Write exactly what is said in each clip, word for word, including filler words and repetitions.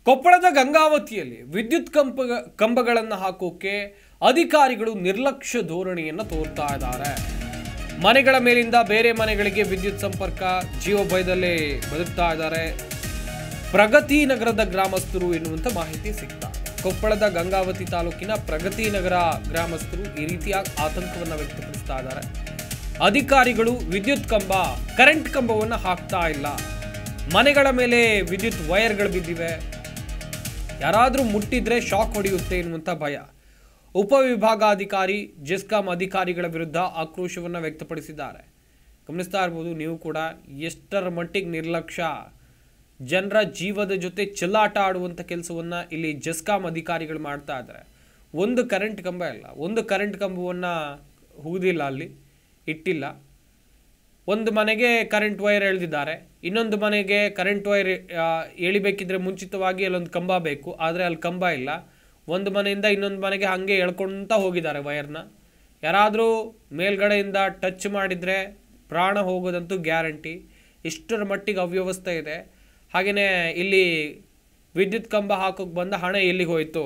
ಕೊಪ್ಪಳದ ಗಂಗಾವತಿಯಲ್ಲಿ ವಿದ್ಯುತ್ ಕಂಬ ಕಂಬಗಳನ್ನು ಹಾಕೋಕೆ ಅಧಿಕಾರಿಗಳು ನಿರ್ಲಕ್ಷ್ಯ ಧೋರಣೆಯನ್ನು ತೋರ್ತಾ ಇದ್ದಾರೆ. ಮನೆಗಳ ಮೇಲಿಂದ ಬೇರೆ ಮನೆಗಳಿಗೆ ವಿದ್ಯುತ್ ಸಂಪರ್ಕ ಜೀವಭಯದಲ್ಲೇ ಬದುಕ್ತಾ ಇದ್ದಾರೆ ಪ್ರಗತಿ ನಗರದ ಗ್ರಾಮಸ್ಥರು ಎನ್ನುವಂತ ಮಾಹಿತಿ ಸಿಗ್ತಾ. ಕೊಪ್ಪಳದ ಗಂಗಾವತಿ ತಾಲೂಕಿನ ಪ್ರಗತಿ ನಗರ ಗ್ರಾಮಸ್ಥರು ಈ ರೀತಿಯ ಆತಂಕವನ್ನು ವ್ಯಕ್ತಪಡಿಸ್ತಾ ಇದ್ದಾರೆ. ಅಧಿಕಾರಿಗಳು ವಿದ್ಯುತ್ ಕಂಬ ಕರೆಂಟ್ ಕಂಬವನ್ನು ಹಾಕ್ತಾ ಇಲ್ಲ, ಮನೆಗಳ ಮೇಲೆ ವಿದ್ಯುತ್ ವೈರ್ಗಳು ಬಿದ್ದಿವೆ, ಯಾರಾದರೂ ಮುಟ್ಟಿದ್ರೆ ಶಾಕ್ ಹೊಡೆಯುತ್ತೆ ಎನ್ನುವಂಥ ಭಯ. ಉಪವಿಭಾಗಾಧಿಕಾರಿ ಜೆಸ್ಕಾಂ ಅಧಿಕಾರಿಗಳ ವಿರುದ್ಧ ಆಕ್ರೋಶವನ್ನು ವ್ಯಕ್ತಪಡಿಸಿದ್ದಾರೆ. ಗಮನಿಸ್ತಾ ಇರ್ಬೋದು ನೀವು ಕೂಡ ಎಷ್ಟರ ಮಟ್ಟಿಗೆ ನಿರ್ಲಕ್ಷ್ಯ, ಜನರ ಜೀವದ ಜೊತೆ ಚೆಲ್ಲಾಟ ಆಡುವಂಥ ಕೆಲಸವನ್ನು ಇಲ್ಲಿ ಜೆಸ್ಕಾಂ ಅಧಿಕಾರಿಗಳು ಮಾಡ್ತಾ ಇದ್ದಾರೆ. ಒಂದು ಕರೆಂಟ್ ಕಂಬ ಇಲ್ಲ, ಒಂದು ಕರೆಂಟ್ ಕಂಬವನ್ನು ಹುಗಿದಿಲ್ಲ, ಅಲ್ಲಿ ಇಟ್ಟಿಲ್ಲ. ಒಂದು ಮನೆಗೆ ಕರೆಂಟ್ ವೈರ್ ಎಳೆದಿದ್ದಾರೆ, ಇನ್ನೊಂದು ಮನೆಗೆ ಕರೆಂಟ್ ವೈರ್ ಎಳಿಬೇಕಿದ್ರೆ ಮುಂಚಿತವಾಗಿ ಅಲ್ಲೊಂದು ಕಂಬ ಬೇಕು, ಆದರೆ ಅಲ್ಲಿ ಕಂಬ ಇಲ್ಲ. ಒಂದು ಮನೆಯಿಂದ ಇನ್ನೊಂದು ಮನೆಗೆ ಹಾಗೆ ಎಳ್ಕೊಳ್ತಾ ಹೋಗಿದ್ದಾರೆ ವೈರ್ನ. ಯಾರಾದರೂ ಮೇಲ್ಗಡೆಯಿಂದ ಟಚ್ ಮಾಡಿದರೆ ಪ್ರಾಣ ಹೋಗೋದಂತೂ ಗ್ಯಾರಂಟಿ. ಇಷ್ಟರ ಮಟ್ಟಿಗೆ ಅವ್ಯವಸ್ಥೆ ಇದೆ. ಹಾಗೆಯೇ ಇಲ್ಲಿ ವಿದ್ಯುತ್ ಕಂಬ ಹಾಕೋಕೆ ಬಂದ ಹಣ ಎಲ್ಲಿಗೆ ಹೋಯಿತು?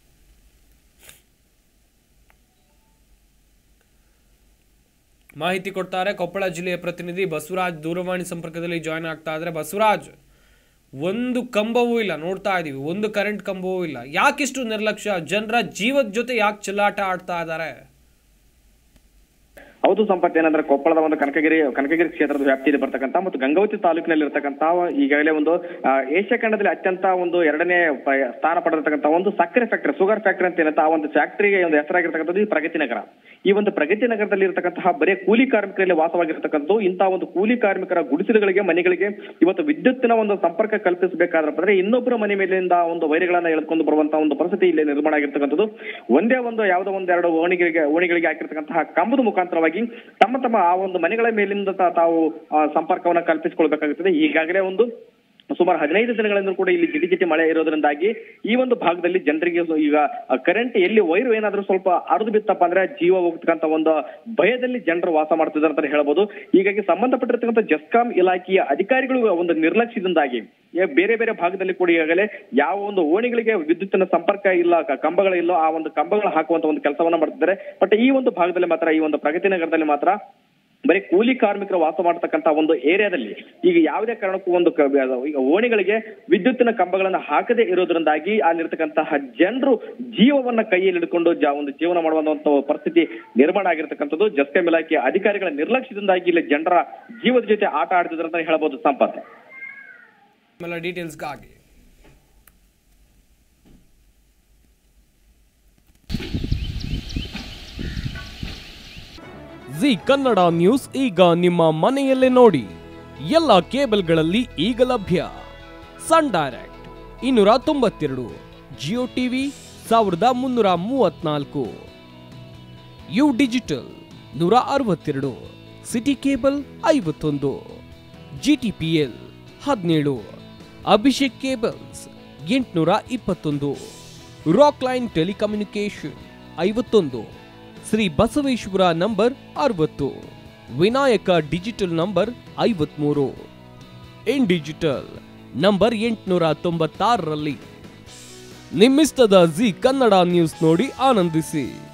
ಮಾಹಿತಿ ಕೊಡ್ತಾರೆ ಕೊಪ್ಪಳ ಜಿಲ್ಲೆಯ ಪ್ರತಿನಿಧಿ ಬಸವರಾಜ್ ದೂರವಾಣಿ ಸಂಪರ್ಕದಲ್ಲಿ ಜಾಯ್ನ್ ಆಗ್ತಾ ಇದ್ದಾರೆ. ಬಸವರಾಜ್, ಒಂದು ಕಂಬವೂ ಇಲ್ಲ, ನೋಡ್ತಾ ಇದೀವಿ, ಒಂದು ಕರೆಂಟ್ ಕಂಬವೂ ಇಲ್ಲ. ಯಾಕಿಷ್ಟು ನಿರ್ಲಕ್ಷ್ಯ? ಜನರ ಜೀವದ ಜೊತೆ ಯಾಕೆ ಚೆಲ್ಲಾಟ ಆಡ್ತಾ ಇದ್ದಾರೆ? ಹೌದು ಸಂಪತ್, ಏನಂದ್ರೆ ಕೊಪ್ಪಳದ ಒಂದು ಕನಕಗಿರಿ ಕನಕಗಿರಿ ಕ್ಷೇತ್ರದ ವ್ಯಾಪ್ತಿಯಲ್ಲಿ ಬರ್ತಕ್ಕಂಥ ಮತ್ತು ಗಂಗಾವತಿ ತಾಲೂಕಿನಲ್ಲಿ ಇರತಕ್ಕಂಥ ಈಗಾಗಲೇ ಒಂದು ಏಷ್ಯಾ ಖಂಡದಲ್ಲಿ ಅತ್ಯಂತ ಒಂದು ಎರಡನೇ ಸ್ಥಾನ ಪಡೆದಿರ್ತಕ್ಕಂಥ ಒಂದು ಸಕ್ಕರೆ ಫ್ಯಾಕ್ಟರಿ, ಶುಗರ್ ಫ್ಯಾಕ್ಟರಿ ಅಂತ ಏನಂತ ಆ ಒಂದು ಫ್ಯಾಕ್ಟರಿಗೆ ಒಂದು ಹೆಸರಾಗಿರ್ತಕ್ಕಂಥದ್ದು ಈ ಪ್ರಗತಿ ನಗರ. ಈ ಒಂದು ಪ್ರಗತಿ ನಗರದಲ್ಲಿ ಇರತಕ್ಕಂತಹ ಬರೀ ಕೂಲಿ ಕಾರ್ಮಿಕರಲ್ಲಿ ವಾಸವಾಗಿರ್ತಕ್ಕಂಥದ್ದು ಇಂತಹ ಒಂದು ಕೂಲಿ ಕಾರ್ಮಿಕರ ಗುಡಿಸಲುಗಳಿಗೆ, ಮನೆಗಳಿಗೆ ಇವತ್ತು ವಿದ್ಯುತ್ತಿನ ಒಂದು ಸಂಪರ್ಕ ಕಲ್ಪಿಸಬೇಕಾದ್ರೆ ಅಂದ್ರೆ ಇನ್ನೊಬ್ಬರ ಮನೆ ಮೇಲಿಂದ ಒಂದು ವೈರ್ಗಳನ್ನ ಎಳೆದುಕೊಂಡು ಬರುವಂತಹ ಒಂದು ಪರಿಸ್ಥಿತಿ ಇಲ್ಲಿ ನಿರ್ಮಾಣ ಆಗಿರ್ತಕ್ಕಂಥದ್ದು. ಒಂದೇ ಒಂದು ಯಾವುದೋ ಒಂದೆರಡು ಓಣಿಗಳಿಗೆ ಓಣಿಗಳಿಗೆ ಹಾಕಿರ್ತಕ್ಕಂತಹ ಕಂಬದ ಮುಖಾಂತರವಾಗಿ ತಮ್ಮ ತಮ್ಮ ಆ ಒಂದು ಮನೆಗಳ ಮೇಲಿಂದ ತಾವು ಸಂಪರ್ಕವನ್ನ ಕಲ್ಪಿಸಿಕೊಳ್ಬೇಕಾಗುತ್ತದೆ. ಈಗಾಗಲೇ ಒಂದು ಸುಮಾರು ಹದಿನೈದು ದಿನಗಳಿಂದ ಕೂಡ ಇಲ್ಲಿ ಜಿಟಿ ಜಿಟಿ ಮಳೆ ಇರೋದ್ರಿಂದಾಗಿ ಈ ಒಂದು ಭಾಗದಲ್ಲಿ ಜನರಿಗೆ ಈಗ ಕರೆಂಟ್ ಎಲ್ಲಿ ವೈರು ಏನಾದ್ರೂ ಸ್ವಲ್ಪ ಅರ್ದು ಬಿತ್ತಪ್ಪ ಅಂದ್ರೆ ಜೀವ ಹೋಗ್ತಕ್ಕಂಥ ಒಂದು ಭಯದಲ್ಲಿ ಜನರು ವಾಸ ಮಾಡ್ತಿದ್ದಾರೆ ಅಂತ ಹೇಳ್ಬೋದು. ಹೀಗಾಗಿ ಸಂಬಂಧಪಟ್ಟಿರ್ತಕ್ಕಂಥ ಜೆಸ್ಕಾಂ ಇಲಾಖೆಯ ಅಧಿಕಾರಿಗಳು ಒಂದು ನಿರ್ಲಕ್ಷ್ಯದಿಂದಾಗಿ ಬೇರೆ ಬೇರೆ ಭಾಗದಲ್ಲಿ ಕೂಡ ಈಗಾಗಲೇ ಯಾವ ಒಂದು ಓಣಿಗಳಿಗೆ ವಿದ್ಯುತ್ತಿನ ಸಂಪರ್ಕ ಇಲ್ಲ, ಕಂಬಗಳಿಲ್ಲೋ ಆ ಒಂದು ಕಂಬಗಳು ಹಾಕುವಂತ ಒಂದು ಕೆಲಸವನ್ನ ಮಾಡ್ತಿದ್ದಾರೆ. ಬಟ್ ಈ ಒಂದು ಭಾಗದಲ್ಲಿ ಮಾತ್ರ, ಈ ಒಂದು ಪ್ರಗತಿ ನಗರದಲ್ಲಿ ಮಾತ್ರ ಬರೀ ಕೂಲಿ ಕಾರ್ಮಿಕರು ವಾಸ ಮಾಡತಕ್ಕಂತ ಒಂದು ಏರಿಯಾದಲ್ಲಿ ಈಗ ಯಾವುದೇ ಕಾರಣಕ್ಕೂ ಒಂದು ಈಗ ಓಣಿಗಳಿಗೆ ವಿದ್ಯುತ್ತಿನ ಕಂಬಗಳನ್ನ ಹಾಕದೇ ಇರೋದ್ರಿಂದಾಗಿ ಅಲ್ಲಿರ್ತಕ್ಕಂತಹ ಜನರು ಜೀವವನ್ನ ಕೈಯಲ್ಲಿ ಹಿಡ್ಕೊಂಡು ಒಂದು ಜೀವನ ಮಾಡುವಂತ ಪರಿಸ್ಥಿತಿ ನಿರ್ಮಾಣ ಆಗಿರ್ತಕ್ಕಂಥದ್ದು ಜೆಸ್ಕಾಂ ಇಲಾಖೆಯ ಅಧಿಕಾರಿಗಳ ನಿರ್ಲಕ್ಷ್ಯದಿಂದಾಗಿ ಇಲ್ಲಿ ಜನರ ಜೀವದ ಜೊತೆ ಆಟ ಆಡ್ತಿದ್ರು ಅಂತ ಹೇಳ್ಬೋದು ಸಂಪತ್. ಡೀಟೇಲ್ಸ್ಗಾಗಿ ಜಿ ಕನ್ನಡ ನ್ಯೂಸ್ ಈಗ ನಿಮ್ಮ ಮನೆಯಲ್ಲೇ ನೋಡಿ. ಎಲ್ಲ ಕೇಬಲ್ಗಳಲ್ಲಿ ಈಗ ಲಭ್ಯ. ಸನ್ ಡೈರೆಕ್ಟ್ ಇನ್ನೂರ ತೊಂಬತ್ತೆರಡು, ಜಿಯೋ ಟಿವಿ ಸಾವಿರದ ಮುನ್ನೂರ ಮೂವತ್ನಾಲ್ಕು, ಯು ಡಿಜಿಟಲ್ ನೂರ ಅರವತ್ತೆರಡು, ಸಿಟಿ ಕೇಬಲ್ ಐವತ್ತೊಂದು, ಜಿಟಿಪಿಎಲ್ ಹದಿನೇಳು, ಅಭಿಷೇಕ್ ಕೇಬಲ್ಸ್ ಎಂಟುನೂರ ಇಪ್ಪತ್ತೊಂದು, ರಾಕ್ ಲೈನ್ ಟೆಲಿಕಮ್ಯುನಿಕೇಶನ್ ಐವತ್ತೊಂದು, ಶ್ರೀ ಬಸವೇಶ್ವರ ನಂಬರ್ ಅರವತ್ತು, ವಿನಾಯಕ ಡಿಜಿಟಲ್ ನಂಬರ್ ಐವತ್ಮೂರು, ಇನ್ ಡಿಜಿಟಲ್ ನಂಬರ್ ಎಂಟುನೂರ ತೊಂಬತ್ತಾರರಲ್ಲಿ. ನಿಮ್ಮಿಸ್ತದ ಜಿ ಕನ್ನಡ ನ್ಯೂಸ್ ನೋಡಿ ಆನಂದಿಸಿ.